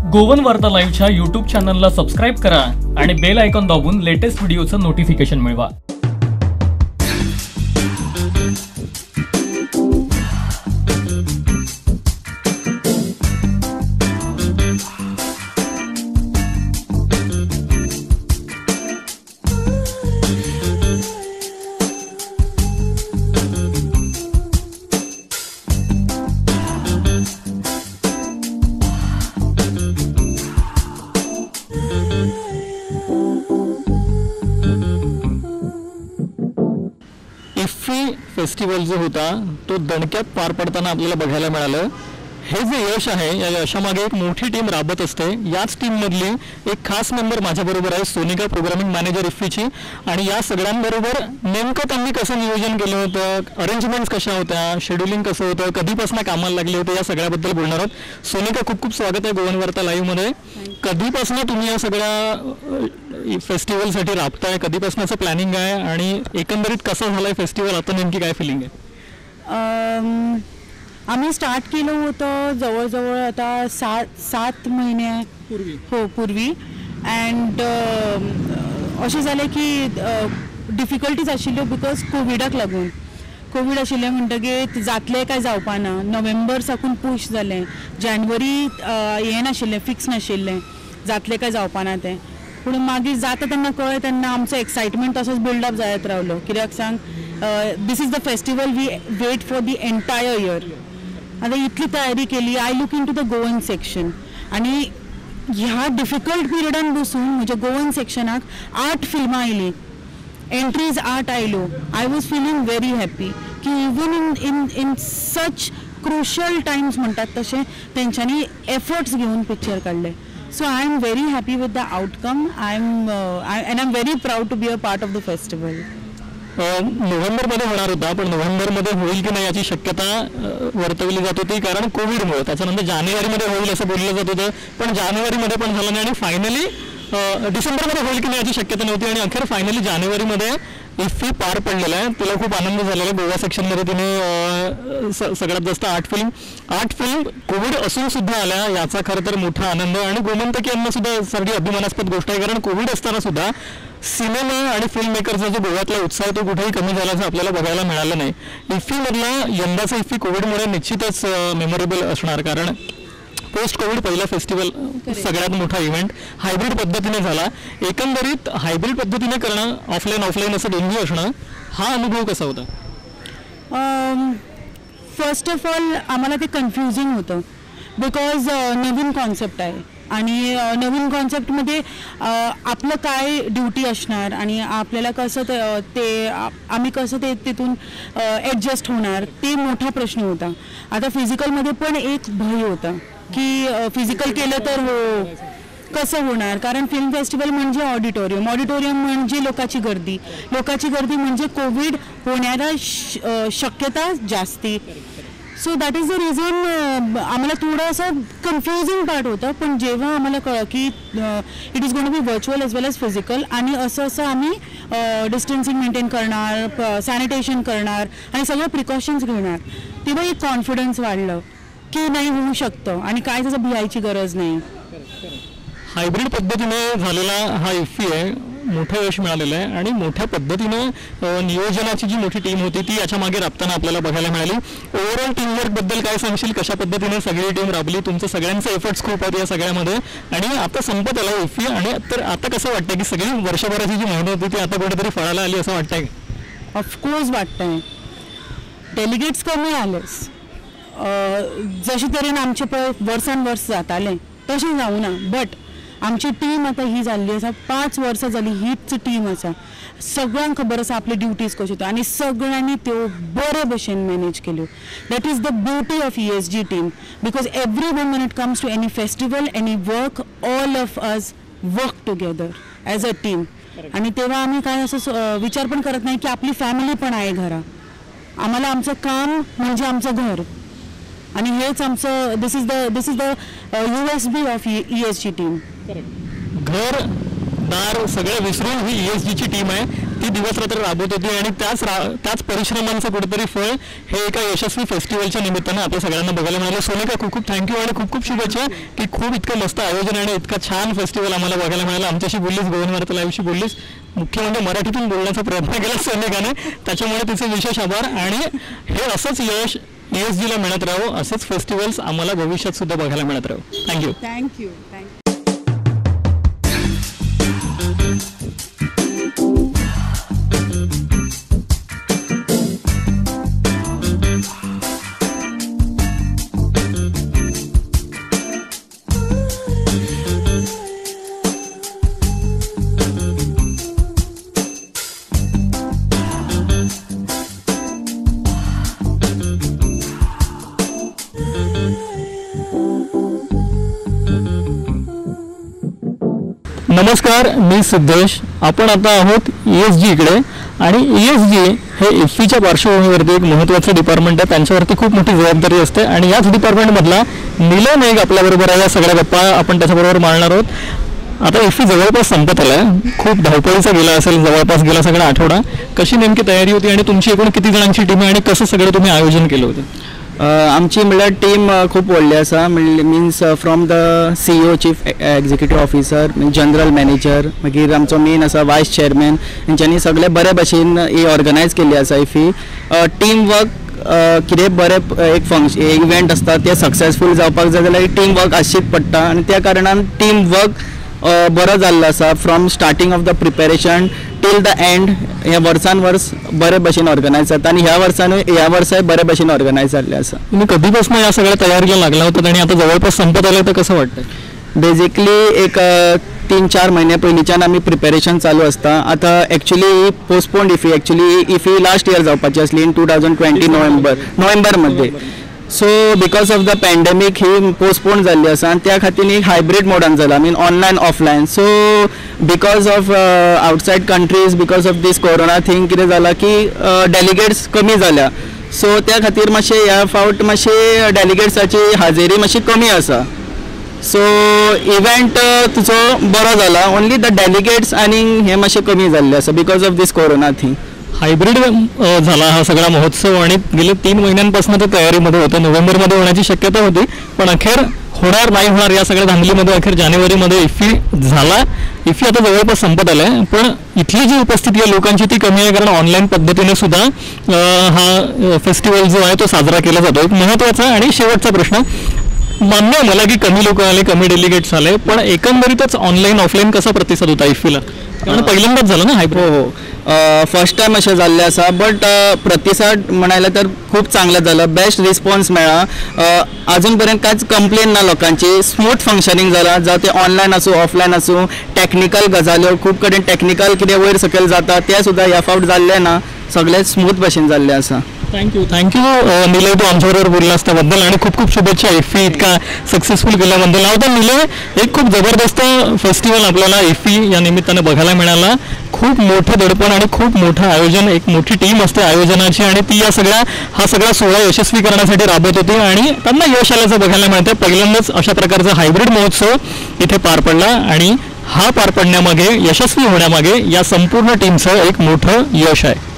Goan वार्ता लाईव्हच्या YouTube चॅनलला सबस्क्राईब करा आणि बेल आयकॉन दाबून लेटेस्ट व्हिडिओचं नोटिफिकेशन मिळवा। इफ्फी फेस्टिवल जो होता तो दणक्यात पार पडताना आपल्याला बघायला मिळालं। हे जे यश आहे या यशामागे एक मोठी टीम राबत असते। याच टीम मधली एक खास मेंबर माझ्याबरोबर आहे, सोनिका, प्रोग्रामिंग मॅनेजर इफ्फीची। आणि या सगळ्यांबरोबर नेमकं त्यांनी कसं नियोजन केलं होतं, अरेंजमेंट्स कशा होत्या, शेड्यूलिंग कसं होतं, कधीपासून कामाला लागले होते, या सगळ्याबद्दल बोलणार आहोत। सोनिका, खूप खूप स्वागत आहे गोवन वार्ता लाईव्ह मध्ये। कधीपासून तुम्ही या सगळ्या फेस्टिवलसाठी राबताय, कधीपासूनचं प्लॅनिंग आहे आणि एकंदरीत कसं झालंय फेस्टिवल, आता नेमकी काय फिलिंग आहे? आम्ही स्टार्ट केलं होतं जवळजवळ आता 7 महिन्यापूर्वी पूर्वी। अँड अशें जालें की डिफिकल्टीज आशिल्ल्यो बिकॉज कोविडाक लागून। कोविड आशिल्लें म्हणटकीर जातलें काय जावपाना, नोव्हेंबर साकून पुश जालें, जानेवारी हें नाशिल्लें, फिक्स नाशिल्लें जातलें काय जावपाना तें। पूण मागीर जाता तेन्ना कळ्ळें तेन्ना आमचो एक्सायटमेंट तसोच बिल्डअप जायत रावलो। कित्याक सांग, this is the festival we wait for the entire year. आता इतली तयारी केली। I look in to the Goan section आणि ह्या डिफिकल्ट पिरियडान बसून म्हज्या गोवन सेक्शनाक 8 फिल्मां आयली, एंट्रीज 8 आयल्यो। I was feeling very happy की even in such crucial times म्हणटात तशें तेंच्यांनी एफर्ट्स घेवन पिक्चर काडले। So I am very happy with the outcome. I am very proud to be a part of the festival. नोव्हेंबरमध्ये होणार होता, पण नोव्हेंबरमध्ये होईल की नाही याची शक्यता वर्तवली जात होती कारण कोविडमुळे। त्याच्यानंतर जानेवारीमध्ये होईल असं बोललं जात होतं, पण जानेवारीमध्ये पण झालं नाही आणि फायनली डिसेंबरमध्ये होईल की नाही याची शक्यता नव्हती आणि अखेर फायनली जानेवारीमध्ये इफ्फी पार पडलेला आहे। तिला खूप आनंद झालेला आहे। गोवा सेक्शनमध्ये तिने सगळ्यात जास्त 8 फिल्म कोविड असून सुद्धा आल्या, याचा खरं तर मोठा आनंद आणि गोमंतकी यांना सुद्धा सगळी अभिमानास्पद गोष्ट आहे कारण कोविड असताना सुद्धा सिनेमा आणि फिल्म मेकरचा जो गोव्यातला उत्साह तो कुठेही कमी झाल्याचं आपल्याला बघायला मिळालं नाही। इफ्फीमधला यंदाचा इफ्फी कोविडमुळे निश्चितच मेमोरेबल असणार कारण पोस्ट कोविड पहिला फेस्टिवल, सगळ्यात मोठा इव्हेंट हायब्रिड पद्धतीने झाला। एकंदरीत हायब्रिड पद्धतीने करणं, ऑफलाईन असं दोन्ही असणं, हा अनुभव कसा होता? फर्स्ट ऑफ ऑल आम्हाला ते कन्फ्युजिंग होतं बिकॉज नवीन कॉन्सेप्ट आहे आणि नवीन कॉन्सेप्टमध्ये आपलं काय ड्युटी असणार आणि आपल्याला कसं ते आम्ही कसं ते तिथून ॲडजस्ट होणार, ते मोठा प्रश्न होता। आता फिजिकलमध्ये पण एक भय होता की फिजिकल केलं तर कसं होणार, कारण फिल्म फेस्टिवल म्हणजे ऑडिटोरियम म्हणजे लोकांची गर्दी म्हणजे कोविड होण्याचा शक्यता जास्ती। So that is the reason आम्हाला थोडंसं कन्फ्युजिंग पार्ट होतं। पण जेव्हा आम्हाला कळलं की it is going to be virtual as well as physical आणि असं आम्ही डिस्टन्सिंग मेंटेन करणार, सॅनिटेशन करणार आणि सगळे प्रिकॉशन्स घेणार, तेव्हा एक कॉन्फिडन्स वाढलं की नाही होऊ शकतं आणि काय त्याचं भियायची गरज नाही। हायब्रिड पद्धतीने झालेला हा इफ्फी आहे, मोठं यश मिळालेलं आहे आणि मोठ्या पद्धतीनं नियोजनाची जी मोठी टीम होती ती याच्या मागे राबताना आपल्याला बघायला मिळाली। ओव्हरऑल टीमवर्क बद्दल काय सांगशील, कशा पद्धतीने सगळी टीम राबली, तुमचं सगळ्यांचं एफर्ट्स खूप आहेत या सगळ्यामध्ये आणि आता संपत आला इफ्फी आणि तर आता कसं वाटतं की सगळी वर्षभराची जी मेहनत होती ती आता कुठेतरी फळाला आली असं वाटतंय? ऑफकोर्स वाटतंय। डेलिगेट्स कमी आलेस, जशी तरेन आमचे पळय वर्सान जाताले तशें जावना, बट आमची टीम आता ही जाल्ली आसा, 5 वर्सां जाली हीच टीम आसा। सगळ्यांक खबर आसा आपली ड्युटीज कश्यो त्यो आनी सगळ्यांनी त्यो बरे भशेन मॅनेज केल्यो। That is the beauty of ESG team because every one when it comes to any festival, any work, all of us work together as a team। आणि तेव्हा आम्ही काय असं विचार पण करत नाही की आपली फॅमिली पण आहे घरा। आम्हाला आमचं काम म्हणजे आमचं घर आणि हेच आमचं this is the USB of ESG team. घर दार सगळं विसरून ही ESG ची टीम आहे। ती दिवस रात्र राबवत होती आणि त्याच परिश्रमांचं कुठेतरी फळ हे एका यशस्वी फेस्टिवलच्या निमित्तानं आपल्या सगळ्यांना बघायला मिळालं. सोनिका, खूप खूप थँक्यू आणि खूप खूप शुभेच्छा की खूप इतकं मस्त आयोजन आणि इतका छान फेस्टिवल आम्हाला बघायला मिळालं. आमच्याशी बोललीस, गोवन वार्ता लाईव्हशी बोललीस, मुख्य म्हणजे मराठीतून बोलण्याचा प्रयत्न केला सोनिकाने, त्याच्यामुळे तिचे विशेष आभार. आणि हे असंच यश ESGला मिळत राहो, असेच फेस्टिवल्स आम्हाला भविष्यात सुद्धा बघायला मिळत राहो. थँक्यू. थँक्यू. नमस्कार, मी सिद्धेश. आपण आता आहोत ESG इकडे आणि ESG हे IFFIच्या पार्श्वभूमीवरती एक महत्त्वाचं डिपार्टमेंट आहे. त्यांच्यावरती खूप मोठी जबाबदारी असते आणि याच डिपार्टमेंटमधला नीलय नाईक आपल्याबरोबर आहे. या सगळ्या गप्पा आपण त्याच्याबरोबर मारणार आहोत. आता IFFI जवळपास संपत आलाय, खूप धावपळीचा गेला असेल जवळपास गेला सगळा आठवडा. कशी नेमकी तयारी होती आणि तुमची एकूण किती जणांची टीम आहे आणि कसं सगळं तुम्ही आयोजन केलं होतं? आमची म्हणल्यार टीम खूप व्हडली आसा. Means from the CEO chief executive officer, general manager, मागीर आमचो मेन आसा वायस चेअरमॅन, हेंच्यांनी सगळे बरे भशेन ही ऑर्गनायज केल्ली आसा IFFI. टीम वर्क कितें बरें एक इव्हेंट आसता ते सक्सेसफूल जावपाक जाय जाल्यार टीम वर्क आसचीच पडटा आणि त्या कारणान टीम वर्क बरो जाल्लो आसा. From starting of the preparation till the end हे वर्सान वर्स बरे भशेन ऑर्गनायज जाता आणि ह्या वर्साय बरे भशेन ऑर्गनायज जाल्ले आसा. तुम्ही कधीपासून या सगळ्या तयारीला लागला होता आणि आता जवळपास संपत आलं तर कसं वाटतं? बेसिकली एक 3-4 महिने पयलींच्यान आमी प्रिपेरेशन चालू आसता. आतां actually postponed IFFI last year जावपाची आसली इन 2020 नोव्हेंबर मध्ये. So because of the pandemic ही पोस्टपोन जाल्ली आसा आणि त्या खातीर एक हायब्रीड मोडान जाला, mean online offline. So because of outside countries, because of this corona thing कितें जाला की डेलिगेट्स कमी जाल्या. सो त्या खातीर मातशें ह्या फावट मातशे डेलिगेट्साची हाजेरी मातशी कमी आसा. सो इव्हेंट तुजो बरो जाला, ओन्ली द डेलिगेट्स आनी हे मातशें कमी जाल्ले आसा because of this corona thing. Hybrid झाला हा सगळा महोत्सव आणि गेले 3 महिन्यांपासून ते तयारीमध्ये होतं. नोव्हेंबरमध्ये होण्याची शक्यता होती पण अखेर होणार नाही होणार या सगळ्या धांदलीमध्ये अखेर जानेवारीमध्ये IFFI झाला. IFFI आता जवळपास संपत आलाय पण इथली जी उपस्थिती आहे लोकांची ती कमी आहे कारण ऑनलाईन पद्धतीने सुद्धा हा फेस्टिवल जो आहे तो साजरा केला जातो. एक महत्त्वाचा आणि शेवटचा प्रश्न, मान्य आहे मला की कमी लोक आले, कमी डेलिगेट्स आले, पण एकंदरीतच ऑनलाईन ऑफलाईन कसा प्रतिसाद होता IFFIला? कारण पहिल्यांदाच झालं ना हायब्रिड. हो, फर्स्ट टाइम अशें जाल्लें आसा बट प्रतिसाद म्हणायला तर खूप चांगला झाला. बेस्ट रिस्पॉन्स मेळ्ळा. अजून पर्यंत कांयच कंप्लेन ना लोकांची. स्मूथ फंक्शनिंग जाला, जावं ते ऑनलायन आसूं ऑफलायन आसूं. टॅक्निकल गजाल्यो खूब कडेन टॅक्निकल कितें वयर सकयल जाता ते सुद्धा ह्या फावट जाल्लें ना, सगळें स्मूथ भशेन जाल्लें आसा. थँक्यू निलय, तू आमच्याबरोबर बोललास त्याबद्दल आणि खूप खूप शुभेच्छा IFFI इतका सक्सेसफुल केल्याबद्दल. आता निलय, एक खूप जबरदस्त फेस्टिवल आपल्याला IFFI या निमित्ताने बघायला मिळाला. खूप मोठं दडपण आणि खूप मोठं आयोजन, एक मोठी टीम असते आयोजनाची आणि ती हा सगळा सोहळा यशस्वी करण्यासाठी राबत होती आणि त्यांना यश आल्याचं बघायला मिळतं. पहिल्यांदाच अशा प्रकारचा हायब्रिड महोत्सव इथे पार पडला आणि हा पार पडण्यामागे, यशस्वी होण्यामागे या संपूर्ण टीमचं एक मोठं यश आहे.